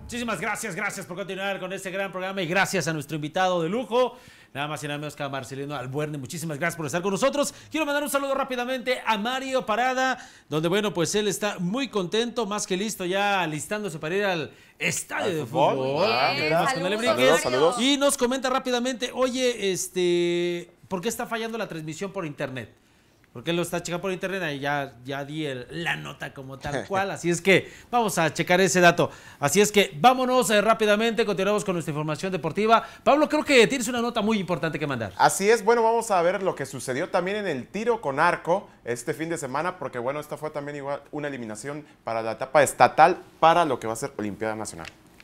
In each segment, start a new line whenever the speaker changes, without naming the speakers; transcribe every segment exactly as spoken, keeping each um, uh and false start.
Muchísimas gracias, gracias por continuar con este gran programa y gracias a nuestro invitado de lujo, nada más y nada menos que a Marcelino Albuerne. Muchísimas gracias por estar con nosotros. Quiero mandar un saludo rápidamente a Mario Parada, donde bueno, pues él está muy contento, más que listo, ya alistándose para ir al estadio ¿Al de fútbol. fútbol.
Ah, mira. Saludos, saludos, saludos.
Y nos comenta rápidamente, oye, este, ¿por qué está fallando la transmisión por internet? Porque él lo está checando por internet, ahí ya, ya di el, la nota como tal cual, así es que vamos a checar ese dato. Así es que vámonos eh, rápidamente, continuamos con nuestra información deportiva. Pablo, creo que tienes una nota muy importante que mandar.
Así es, bueno, vamos a ver lo que sucedió también en el tiro con arco este fin de semana, porque bueno, esta fue también igual una eliminación para la etapa estatal para lo que va a ser Olimpiada Nacional.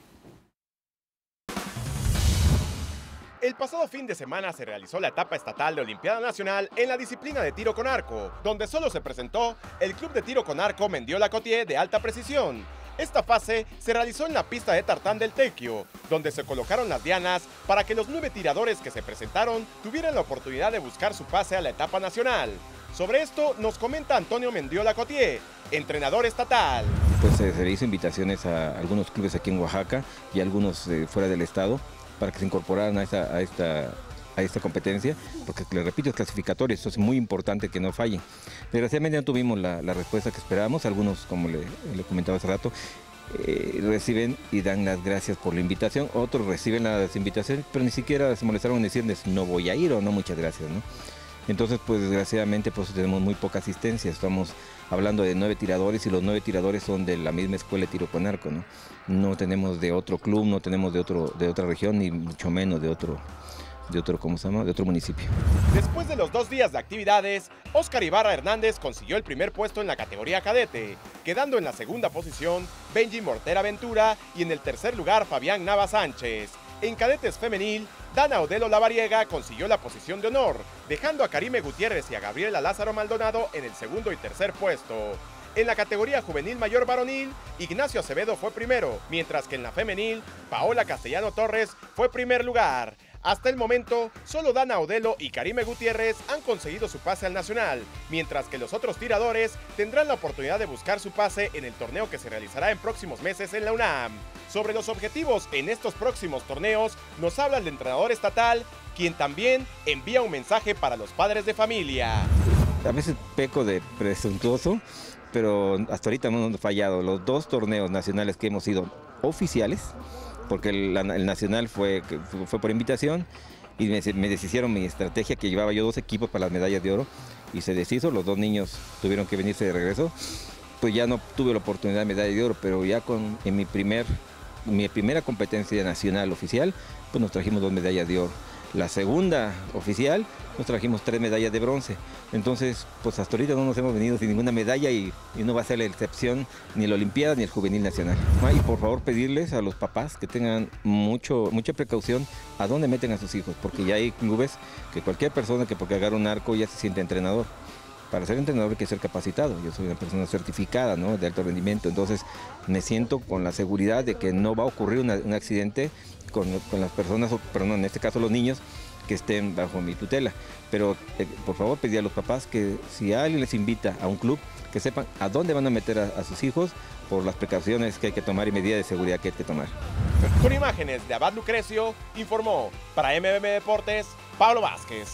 El pasado fin de semana se realizó la etapa estatal de Olimpiada Nacional en la disciplina de tiro con arco, donde solo se presentó el Club de Tiro con Arco Mendiola Cotier de alta precisión. Esta fase se realizó en la pista de tartán del Tequio, donde se colocaron las dianas para que los nueve tiradores que se presentaron tuvieran la oportunidad de buscar su pase a la etapa nacional. Sobre esto nos comenta Antonio Mendiola Cotier, entrenador estatal.
Pues eh, se le hizo invitaciones a algunos clubes aquí en Oaxaca y algunos eh, fuera del estado, para que se incorporaran a esta, a esta, a esta competencia, porque les repito, es clasificatorio, eso es muy importante que no fallen. Desgraciadamente no tuvimos la, la respuesta que esperábamos, algunos, como le, le comentaba hace rato, eh, reciben y dan las gracias por la invitación, otros reciben las invitaciones, pero ni siquiera se molestaron en decirles no voy a ir o no, muchas gracias, ¿no? Entonces, pues desgraciadamente pues tenemos muy poca asistencia, estamos hablando de nueve tiradores y los nueve tiradores son de la misma escuela de tiro con arco, ¿no? No tenemos de otro club, no tenemos de otro de otra región, ni mucho menos de otro, de otro, ¿cómo se llama? De otro municipio.
Después de los dos días de actividades, Óscar Ibarra Hernández consiguió el primer puesto en la categoría cadete, quedando en la segunda posición Benji Mortera Ventura y en el tercer lugar Fabián Nava Sánchez. En cadetes femenil, Dana Odelo Lavariega consiguió la posición de honor, dejando a Karime Gutiérrez y a Gabriela Lázaro Maldonado en el segundo y tercer puesto. En la categoría juvenil mayor varonil, Ignacio Acevedo fue primero, mientras que en la femenil, Paola Castellano Torres fue primer lugar. Hasta el momento, solo Dana Odelo y Karime Gutiérrez han conseguido su pase al nacional, mientras que los otros tiradores tendrán la oportunidad de buscar su pase en el torneo que se realizará en próximos meses en la UNAM. Sobre los objetivos en estos próximos torneos, nos habla el entrenador estatal, quien también envía un mensaje para los padres de familia.
A veces peco de presuntuoso, pero hasta ahorita no hemos fallado. Los dos torneos nacionales que hemos ido oficiales, porque el, el nacional fue, fue por invitación y me, me deshicieron mi estrategia, que llevaba yo dos equipos para las medallas de oro y se deshizo, los dos niños tuvieron que venirse de regreso, pues ya no tuve la oportunidad de medalla de oro, pero ya con, en mi, primer, mi primera competencia nacional oficial, pues nos trajimos dos medallas de oro. La segunda oficial nos trajimos tres medallas de bronce. Entonces, pues hasta ahorita no nos hemos venido sin ninguna medalla y, y no va a ser la excepción ni la Olimpiada ni el Juvenil Nacional. Y por favor pedirles a los papás que tengan mucho, mucha precaución a dónde meten a sus hijos, porque ya hay clubes que cualquier persona que porque agarra un arco ya se siente entrenador. Para ser entrenador hay que ser capacitado, yo soy una persona certificada, ¿no?, de alto rendimiento, entonces me siento con la seguridad de que no va a ocurrir una, un accidente con, con las personas, o, perdón, en este caso los niños, que estén bajo mi tutela. Pero eh, por favor pedí a los papás que si alguien les invita a un club, que sepan a dónde van a meter a, a sus hijos por las precauciones que hay que tomar y medidas de seguridad que hay que tomar.
Con imágenes de Abad Lucrecio, informó para M M Deportes, Pablo Vázquez.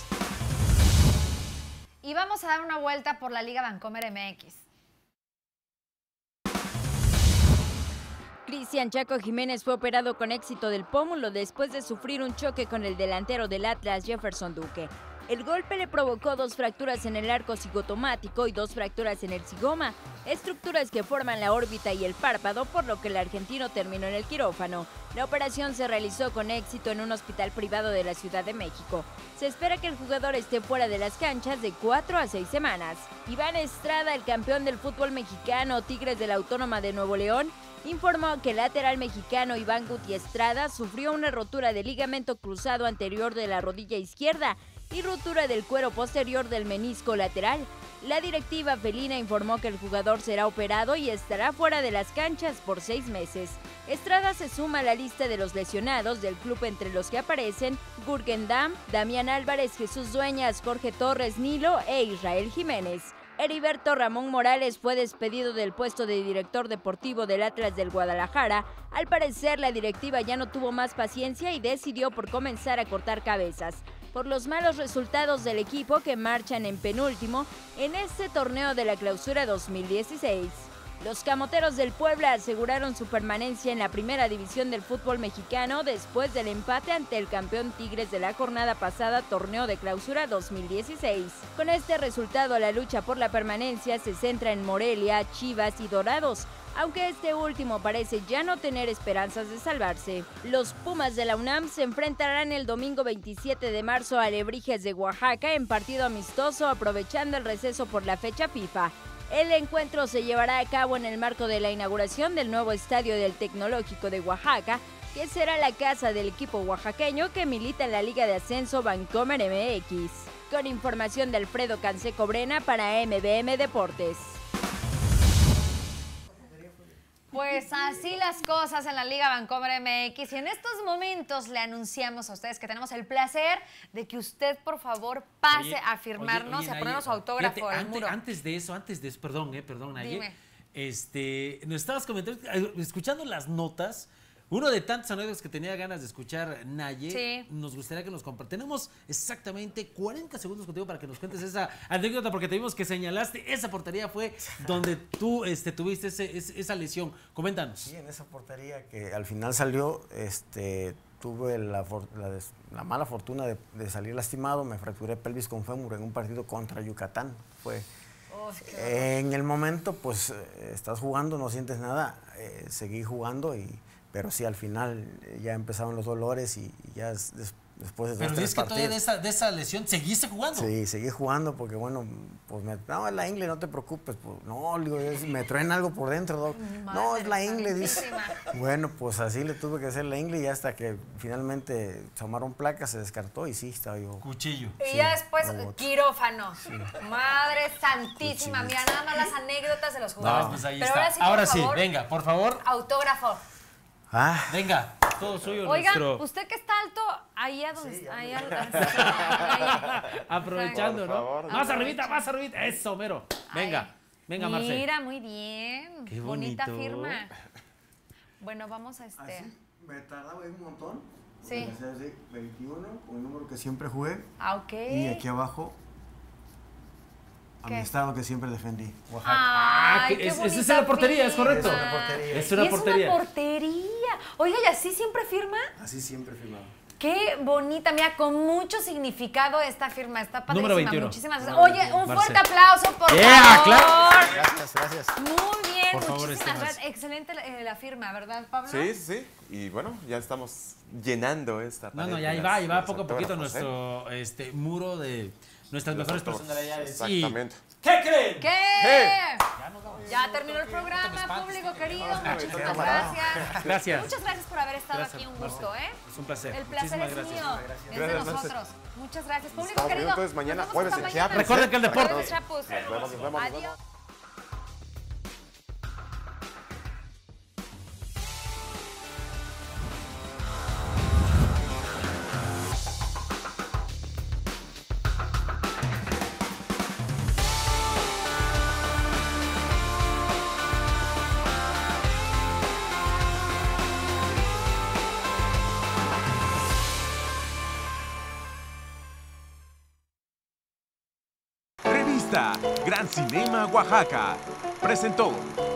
Y vamos a dar una vuelta por la Liga Bancomer M X.
Cristian Chaco Jiménez fue operado con éxito del pómulo después de sufrir un choque con el delantero del Atlas, Jefferson Duque. El golpe le provocó dos fracturas en el arco cigotomático y dos fracturas en el zigoma, estructuras que forman la órbita y el párpado, por lo que el argentino terminó en el quirófano. La operación se realizó con éxito en un hospital privado de la Ciudad de México. Se espera que el jugador esté fuera de las canchas de cuatro a seis semanas. Iván Estrada, el campeón del fútbol mexicano, Tigres de la Autónoma de Nuevo León, informó que el lateral mexicano Iván Guti Estrada sufrió una rotura del ligamento cruzado anterior de la rodilla izquierda y rotura del cuero posterior del menisco lateral. La directiva felina informó que el jugador será operado y estará fuera de las canchas por seis meses. Estrada se suma a la lista de los lesionados del club, entre los que aparecen Gurgen Damm, Damián Álvarez, Jesús Dueñas, Jorge Torres Nilo e Israel Jiménez. Heriberto Ramón Morales fue despedido del puesto de director deportivo del Atlas del Guadalajara. Al parecer, la directiva ya no tuvo más paciencia y decidió por comenzar a cortar cabezas por los malos resultados del equipo que marchan en penúltimo en este torneo de la Clausura dos mil dieciséis. Los camoteros del Puebla aseguraron su permanencia en la primera división del fútbol mexicano después del empate ante el campeón Tigres de la jornada pasada, torneo de Clausura dos mil dieciséis. Con este resultado, la lucha por la permanencia se centra en Morelia, Chivas y Dorados, aunque este último parece ya no tener esperanzas de salvarse. Los Pumas de la UNAM se enfrentarán el domingo veintisiete de marzo a Alebrijes de Oaxaca en partido amistoso, aprovechando el receso por la fecha FIFA. El encuentro se llevará a cabo en el marco de la inauguración del nuevo estadio del Tecnológico de Oaxaca, que será la casa del equipo oaxaqueño que milita en la Liga de Ascenso Vancomer M X. Con información de Alfredo Canseco Brena para M B M Deportes.
Pues así las cosas en la Liga Vancomer M X, y en estos momentos le anunciamos a ustedes que tenemos el placer de que usted, por favor, pase
Oye,
a firmarnos
oye, oye,
y a ponernos su
Naye,
autógrafo
fíjate,
en el
antes,
muro.
antes de eso, antes de eso, perdón, eh, perdón, Naye.
Dime.
Este, nos estabas comentando, escuchando las notas. Uno de tantos anécdotas que tenía ganas de escuchar, Naye,
Sí.
nos gustaría que nos compartas. Tenemos exactamente cuarenta segundos contigo para que nos cuentes esa anécdota, porque te vimos que señalaste, esa portería fue donde tú este, tuviste ese, ese- esa lesión. Coméntanos.
Sí, en esa portería que al final salió, este, tuve la, for- la des- la mala fortuna de, de salir lastimado, me fracturé pelvis con fémur en un partido contra Yucatán. Fue
Oh, qué horror.
en el momento, pues eh, estás jugando, no sientes nada, eh, seguí jugando y pero sí, al final eh, ya empezaron los dolores y, y ya es des- después de
Pero
dos, tres
dices que todavía de
partidos.
esa, de esa lesión seguiste jugando.
Sí, seguí jugando porque, bueno, pues me, no, es la ingle, no te preocupes. Pues, no, digo, es- me traen algo por dentro, doc. No, es la ingle, dice.
santísima.
Bueno, pues así le tuve que hacer la ingle y hasta que finalmente tomaron placas, se descartó y sí, estaba yo.
Cuchillo.
Y
Sí,
ya después,
robot.
quirófano. Madre santísima, mira, nada más las anécdotas de los
No,
jugadores.
pues ahí
Pero
está.
ahora sí, por
Ahora sí,
favor,
venga, por favor,
autógrafo.
Ah,
venga, todo suyo.
Oigan,
nuestro...
usted que está alto, ahí a donde está. Ahí al- ahí.
Aprovechando,
Por
¿no?
favor.
Más arribita, más arribita. Eso, mero. Venga,
Ay,
venga, Marcel.
Mira, muy bien.
Qué
Bonita
bonito.
firma. Bueno, vamos a este.
así, me tardaba ahí un montón.
Sí.
Porque me hacía así, veintiuno, con el número que siempre jugué.
Ah, ok.
Y aquí abajo, a
¿Qué?
mi estado que siempre defendí, Oaxaca.
Ah,
Ay,
que
qué
es, es,
bonita
es en la portería, es
firma.
correcto.
Es una portería.
Es una
Y es
portería.
una portería. Oiga, ¿y así siempre firma?
Así siempre firmaba.
Qué bonita, mira, con mucho significado esta firma. Está padrísima.
Número veintiuno.
Muchísimas gracias. Oye, un fuerte
Marcel.
aplauso, por
Yeah,
favor.
claro.
Gracias, gracias.
Muy bien,
Por favor,
muchísimas
Esteban.
gracias. Excelente la, eh, la firma, ¿verdad, Pablo?
Sí, sí, sí. Y bueno, ya estamos llenando esta
No,
pared
no, ya
de
ahí
las-
va, ahí
de
va
los
poco a poquito
autógrafos, ¿eh?
nuestro este, muro de nuestras
Los
mejores
autógrafos.
personalidades. Y-
Exactamente.
¿Qué creen?
¿Qué?
¡Eh!
Ya terminó el programa, público querido. Muchas gracias.
Gracias.
Muchas gracias por haber estado
Gracias,
aquí. Un gusto, ¿eh?
Es un placer.
El placer
Muchísimas
es
gracias.
mío. Es de
Gracias,
nosotros. Muchas gracias, público
Estamos
querido.
entonces mañana,
Nos vemos
jueves
hasta
en Chiapas.
mañana.
Recuerden que el deporte-
Jueves, Chapus.
Nos vemos, nos vemos, nos
Adiós.
vemos.
Revista Gran Cinema Oaxaca presentó